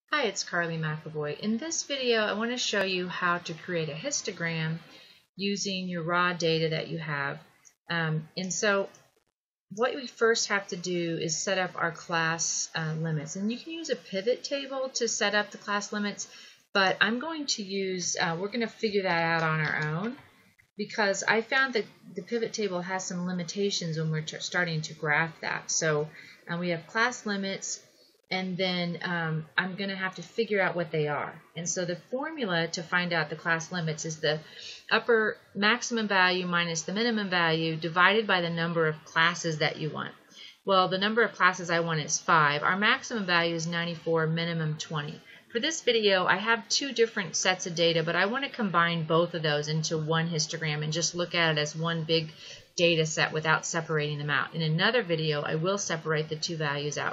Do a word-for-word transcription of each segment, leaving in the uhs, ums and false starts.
Hi, it's Carly McAvoy. In this video, I want to show you how to create a histogram using your raw data that you have. Um, and so what we first have to do is set up our class uh, limits. And you can use a pivot table to set up the class limits, but I'm going to use, uh, we're going to figure that out on our own because I found that the pivot table has some limitations when we're starting to graph that. So uh, we have class limits, and then um, I'm going to have to figure out what they are. And so the formula to find out the class limits is the upper maximum value minus the minimum value divided by the number of classes that you want. Well, the number of classes I want is five. Our maximum value is ninety-four, minimum twenty. For this video, I have two different sets of data, but I want to combine both of those into one histogram and just look at it as one big data set without separating them out. In another video, I will separate the two values out.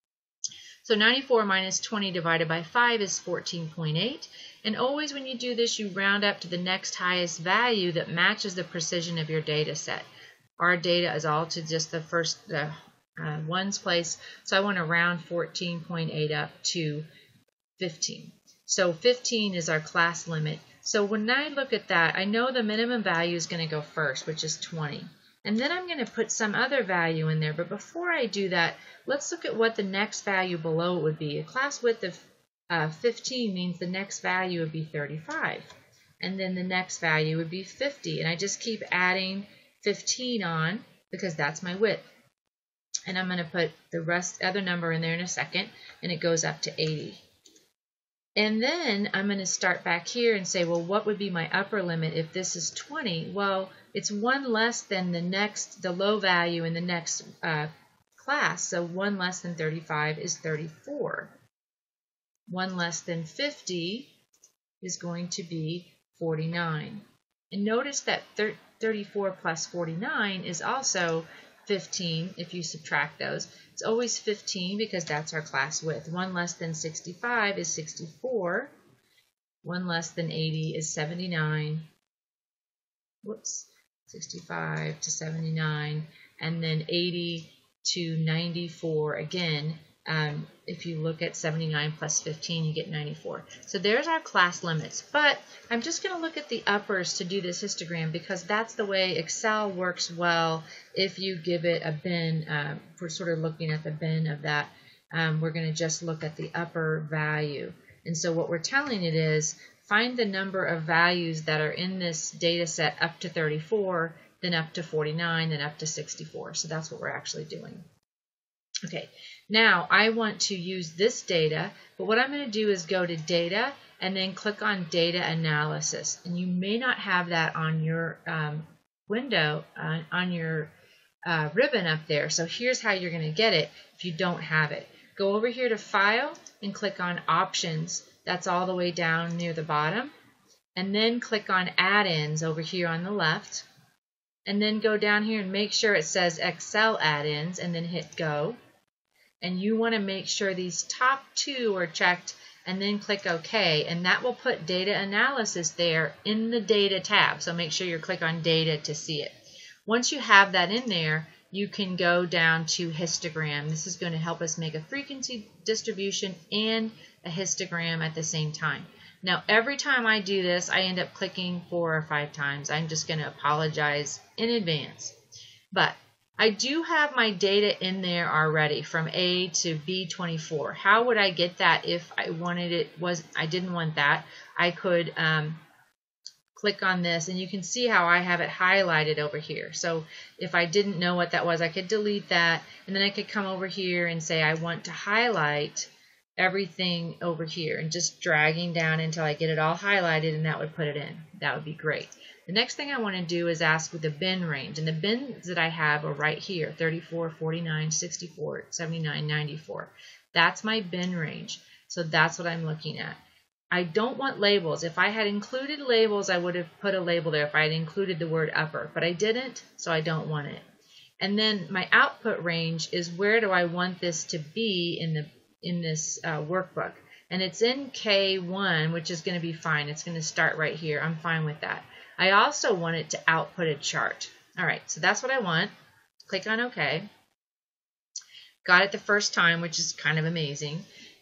So ninety-four minus twenty divided by five is fourteen point eight. And always when you do this, you round up to the next highest value that matches the precision of your data set. Our data is all to just the first uh, uh, ones place. So I want to round fourteen point eight up to fifteen. So fifteen is our class limit. So when I look at that, I know the minimum value is going to go first, which is twenty. And then I'm going to put some other value in there. But before I do that, let's look at what the next value below it would be. A class width of uh, fifteen means the next value would be thirty-five. And then the next value would be fifty. And I just keep adding fifteen on because that's my width. And I'm going to put the rest other number in there in a second, and it goes up to eighty. And then I'm going to start back here and say, well, what would be my upper limit if this is twenty? Well, it's one less than the next, the low value in the next uh, class. So one less than thirty-five is thirty-four. One less than fifty is going to be forty-nine. And notice that thirty-four plus forty-nine is also fifteen if you subtract those. It's always fifteen because that's our class width. One less than sixty-five is sixty-four. One less than eighty is seventy-nine. Whoops. sixty-five to seventy-nine. And then eighty to ninety-four. Again, um, if you look at seventy-nine plus fifteen, you get ninety-four. So there's our class limits. But I'm just going to look at the uppers to do this histogram because that's the way Excel works well. If you give it a bin, uh, we're sort of looking at the bin of that, um, we're going to just look at the upper value. And so what we're telling it is, find the number of values that are in this data set up to thirty-four, then up to forty-nine, then up to sixty-four. So that's what we're actually doing. Okay, now I want to use this data, but what I'm going to do is go to Data and then click on Data Analysis. And you may not have that on your um, window, uh, on your uh, ribbon up there. So here's how you're going to get it if you don't have it. Go over here to File and click on Options. That's all the way down near the bottom. And then click on Add-ins over here on the left. And then go down here and make sure it says Excel Add-ins and then hit Go. And you want to make sure these top two are checked and then click OK. And that will put Data Analysis there in the Data tab. So make sure you click on Data to see it. Once you have that in there, you can go down to Histogram. This is going to help us make a frequency distribution and a histogram at the same time. Now, every time I do this, I end up clicking four or five times. I'm just going to apologize in advance. But I do have my data in there already from A to B twenty-four. How would I get that if I wanted it, was I didn't want that? I could um, click on this, and you can see how I have it highlighted over here. So if I didn't know what that was, I could delete that, and then I could come over here and say I want to highlight everything over here, and just dragging down until I get it all highlighted, and that would put it in. That would be great. The next thing I want to do is ask with the bin range, and the bins that I have are right here, thirty-four, forty-nine, sixty-four, seventy-nine, ninety-four. That's my bin range, so that's what I'm looking at. I don't want labels. If I had included labels, I would have put a label there if I had included the word upper, but I didn't, so I don't want it. And then my output range is where do I want this to be in the in this uh, workbook, and it's in K one, which is going to be fine. It's going to start right here. I'm fine with that. I also want it to output a chart. All right, so that's what I want. Click on OK. Got it the first time, which is kind of amazing.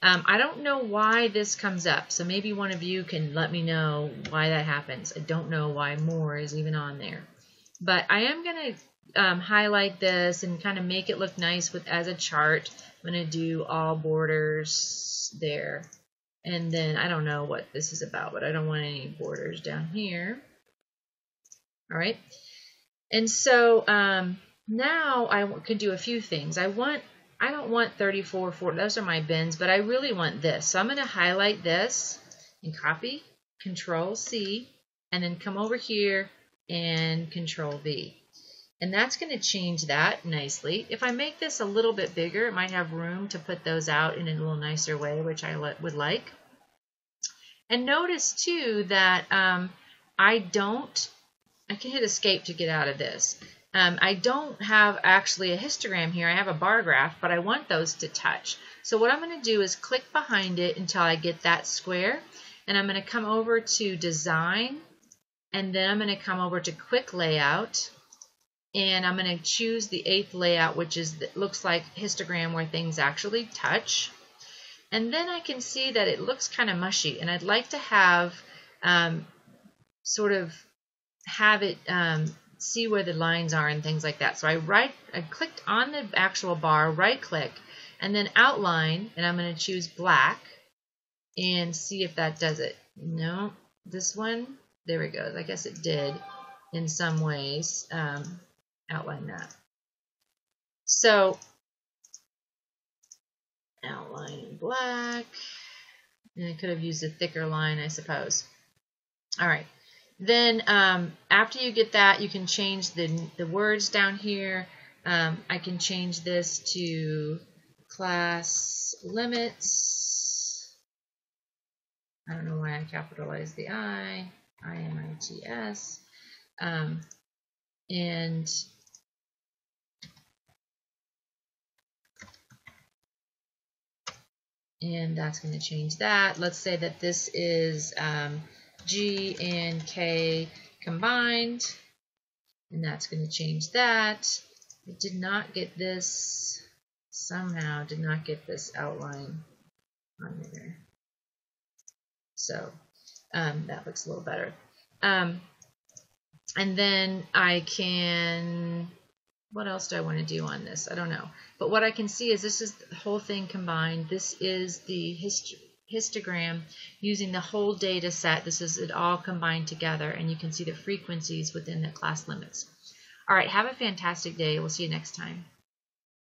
Um, I don't know why this comes up, so maybe one of you can let me know why that happens. I don't know why more is even on there. But I am going to um, highlight this and kind of make it look nice with as a chart. I'm going to do all borders there. And then I don't know what this is about, but I don't want any borders down here. All right. And so um, now I could do a few things. I want I don't want thirty-four, forty, those are my bins, but I really want this. So I'm going to highlight this and copy, Control C, and then come over here and Control V. And that's going to change that nicely. If I make this a little bit bigger, it might have room to put those out in a little nicer way, which I would like. And notice too that um, I don't, I can hit Escape to get out of this. Um, I don't have actually a histogram here. I have a bar graph, but I want those to touch. So what I'm going to do is click behind it until I get that square. And I'm going to come over to Design. And then I'm going to come over to Quick Layout. And I'm going to choose the eighth layout, which is looks like histogram where things actually touch. And then I can see that it looks kind of mushy. And I'd like to have um, sort of have it um, see where the lines are and things like that. So I right, I clicked on the actual bar, right click, and then outline, and I'm going to choose black and see if that does it. No, this one, there we go. I guess it did in some ways um, outline that. So outline in black, and I could have used a thicker line, I suppose. All right. Then um, after you get that, you can change the, the words down here. Um, I can change this to class limits. I don't know why I capitalized the I. I M I T S. Um, and and that's going to change that. Let's say that this is um, G and K combined, and that's going to change that. I did not get this, somehow did not get this outline on there. So um, that looks a little better. Um, and then I can, what else do I want to do on this? I don't know. But what I can see is this is the whole thing combined. This is the hist histogram using the whole data set. This is it all combined together, and you can see the frequencies within the class limits. All right, have a fantastic day. We'll see you next time.